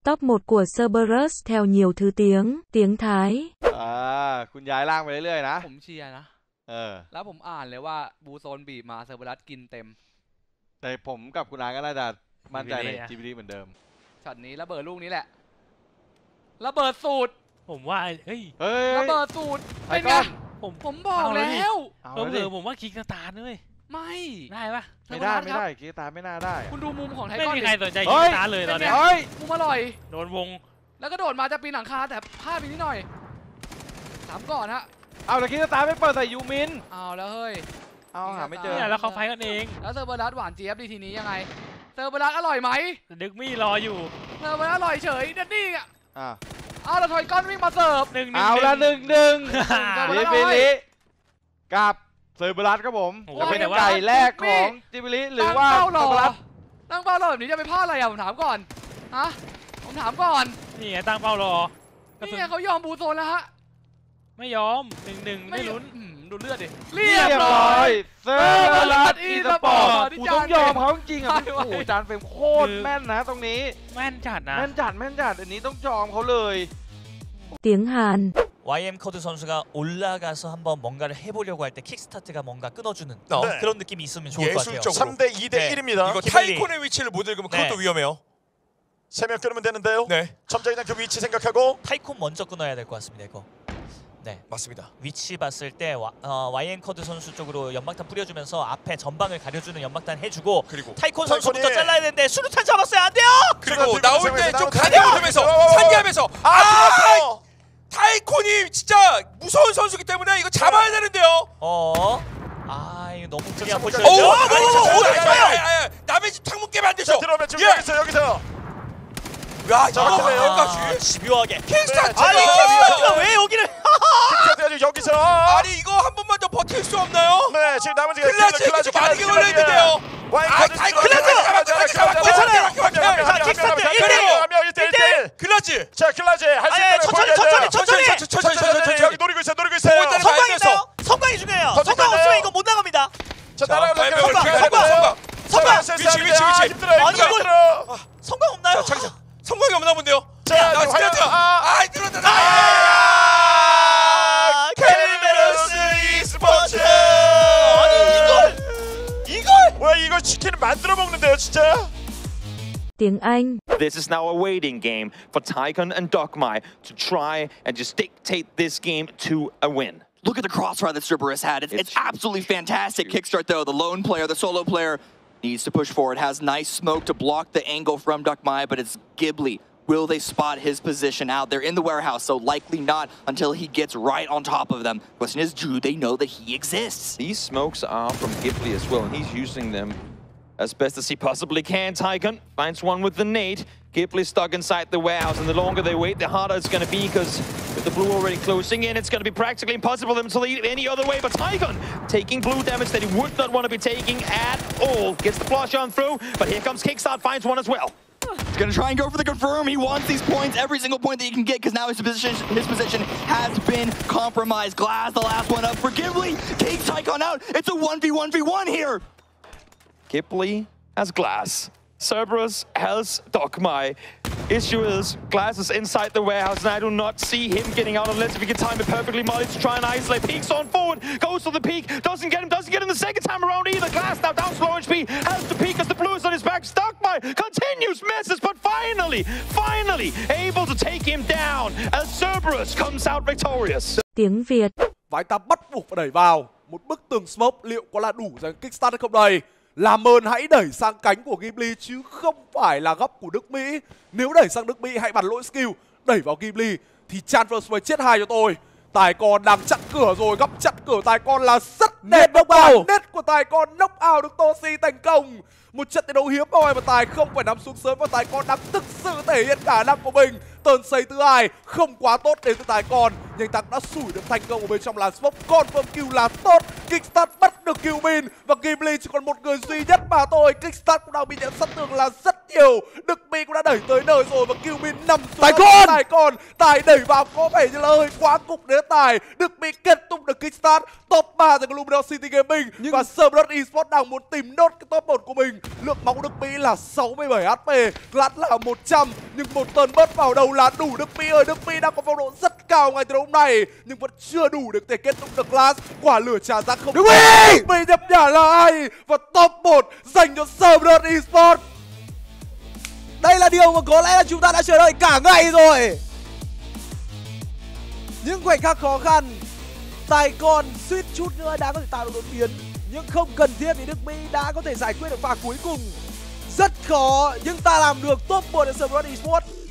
Top 1 của Cerberus theo nhiều thứ tiếng Thái คุณย้ายล่างไปเรื่อยๆนะผมเชียร์นะแล้วผมอ่านเลยว่าบูโซนบีบมาเซอร์เบรัสกินเต็มแต่ผมกับคุณอาก็น่าจะมั่นใจใน GBD เหมือนเดิมช็อตนี้ระเบิดลูกนี้แหละระเบิดสูตรผมว่าเฮ้ยระเบิดสูตรเป็นไงผมบอกแล้วผมว่าคิกสตาร์ด้วยไม่ได้ปะไม่ได้คิกสตาร์ไม่น่าได้คุณดูมุมของไทยไม่ก้อนมีใครสนใจคิกสตาร์เลยตอนนี้มุมอร่อยโดนวงแล้วก็โดดมาจะปีนหลังคาแต่พลาดไปนิดหน่อยถามก่อนฮะเอาแต่คิกสตาร์ไม่เปิดใส่ยูมินเอาแล้วเฮ้ยหาไม่เจอแล้วเขาไฟกันเองแล้วเซอร์เบอรัสหวานเจี๊ยบดีทีนี้ยังไงเซอร์เบอรัสอร่อยไหมดึกมี่รออยู่เซอร์เบอรัสอร่อยเฉยดันนี่อ่ะเอาแล้วถอยก้อนวิ่งมาเสิร์ฟเอาละ1-1จิบิลิกับเซอร์เบอรัสครับผมจะเป็นไก่แรกของจิบิลิหรือว่าเซอร์เบอรัสตั้งเป้ารอแบบนี้จะไปพลาดอะไรอ่ะผมถามก่อนฮะผมถามก่อนนี่ไงตั้งเป้ารอนี่ไงเขายอมบูโซนแล้วฮะไม่ยอม1-1ไม่ลุ้นดูเลือดดิเรียบร้อยเซอร์เบอรัสอีสปอร์ตกูต้องยอมเขาจริงๆอ่ะโอ้โหจานเฟรมโคตรแม่นนะตรงนี้แม่นจัดนะแม่นจัดอันนี้ต้องยอมเขาเลย tiếng Hàn YM 코드 선수가 올라가서 한번 뭔가를 해보려고 할 때 킥스타트가 뭔가 끊어주는 그런 느낌이 있으면 좋을 것 같아요. 3대2대1입니다. 이거 타이콘의 위치를 못 읽으면 그것도 위험해요. 3명 끊으면 되는데요. 네. 점자기장 그 위치 생각하고 타이콘 먼저 끊어야 될 것 같습니다. 이거. 네, 맞습니다. 위치 봤을 때 YM 코드 선수 쪽으로 연막탄 뿌려주면서 앞에 전방을 가려주는 연막탄 해주고 그리고 타이콘 선수부터 잘라야 되는데 수류탄 잡았어요. 안 돼요. 그리고 나올 때 좀 가려주면서 산기하면서 타이콘이 진짜 무서운 선수기 때문에 이거 잡아야 되는데요. 이거 너무 불리한 포지션. 남의 집 창문 깨면 안 되죠. 들어오면 지금 여기서. 야, 여기까지 집요하게. 킥스타트. 아니, 킥스타트가 왜 여기를? 킥스타트가 여기서. 아니 이거 한 번만 더 버틸 수 없나요? 네, 지금 남은 클라치 많이 걸려 있는데요. 킥스타트 1대1. 클라치. 자, 클라치 할 수 있는 천천히. 여기 노리고 있어요. 성광인데요. 성광이 중요해요. 성광 없으면 이거 못 나갑니다. 자, 따라가면 성광. 위치. 아니 이거 성광 없나요? 성광이 없나 본데요. 자, 들어온다. 캐리베러스 e스포츠. 아니 이걸 와, 이거 치킨을 만들어 먹는데요, 진짜. tiếng Anh. This is now a waiting game for Tycoon and Dogmai to try and just dictate this game to a win. Look at the crossfire that Cerberus had. It's absolutely fantastic. Kickstart though, the lone player, the solo player needs to push forward. Has nice smoke to block the angle from Dogmai, but it's Ghibli. Will they spot his position out there in the warehouse? So likely not until he gets right on top of them. Question is, do they know that he exists? These smokes are from Ghibli as well, and he's using them as best as he possibly can. Tycoon finds one with the nade. Ghibli stuck inside the warehouse, and the longer they wait, the harder it's going to be, because with the blue already closing in, it's going to be practically impossible for them to lead any other way. But Tycoon taking blue damage that he would not want to be taking at all. Gets the flush on through, but here comes Kickstart, finds one as well. He's gonna try and go for the confirm. He wants these points, every single point that he can get, because now his position has been compromised. Glass, the last one up for Ghibli. Takes Tycoon out. It's a 1v1v1 here. Ghibli has Glass. Cerberus has Dogmai. Issue is, Glass is inside the warehouse, and I do not see him getting out unless if he can time it perfectly. Molly to try and isolate. Peeks on forward, goes to the peak, doesn't get him the second time around either. Glass now down slow HP, has the peak as the blue is on his back. Dogmai continues, misses, but finally able to take him down as Cerberus comes out victorious. Tiếng Việt. Vãi ta bắt buộc phải đẩy vào một bức tường smoke, liệu có là đủ dành kickstart hay không đây? Làm ơn hãy đẩy sang cánh của Ghibli chứ không phải là góc của Đức Mỹ. Nếu đẩy sang Đức Mỹ hãy bắn lỗi skill, đẩy vào Ghibli thì Transfer chết 2 cho tôi. Tài Con đang chặn cửa rồi, góc chặn cửa Tài Con là rất đẹp. Knock out, net của Tài Con knock out được Toshi thành công. Một trận đấu hiếm hoi mà Tài không phải nắm xuống sớm, và Tài Con đang thực sự thể hiện khả năng của mình. Turn xây thứ hai không quá tốt đến từ Tài Con, nhưng Thắng đã sủi được thành công ở bên trong làn smoke. Confirm kill là tốt. Kickstart bắt được kill min và Ghibli chỉ còn một người duy nhất mà thôi. Kickstart cũng đang bị nhận sát thương là rất nhiều. Đức Mỹ cũng đã đẩy tới nơi rồi và Killmin nằm xuống. Tài đẩy vào có vẻ như là hơi quá cục để Tài. Đức Mỹ kết thúc được kickstart top 3 tại Luminos City Gaming. Và Cerberus Esports đang muốn tìm nốt cái top 1 của mình. Lượng máu của Đức Mỹ là 67 HP, Glass là 100, nhưng một tần bớt vào đầu là đủ. Đức Mỹ ơi, Đức Mỹ đang có phong độ rất cao ngày từ hôm nay nhưng vẫn chưa đủ để thể kết thúc được Glass. Quả lửa trả giá không. Đức Mỹ nhập nhả là ai và top 1 dành cho Cerberus Esports. Đây là điều mà có lẽ là chúng ta đã chờ đợi cả ngày rồi. Những khoảnh khắc khó khăn, Tài còn suýt chút nữa đã có thể tạo được đột biến, nhưng không cần thiết vì Đức Mỹ đã có thể giải quyết được pha cuối cùng. Rất khó nhưng ta làm được top 1 ở Cerberus Esports.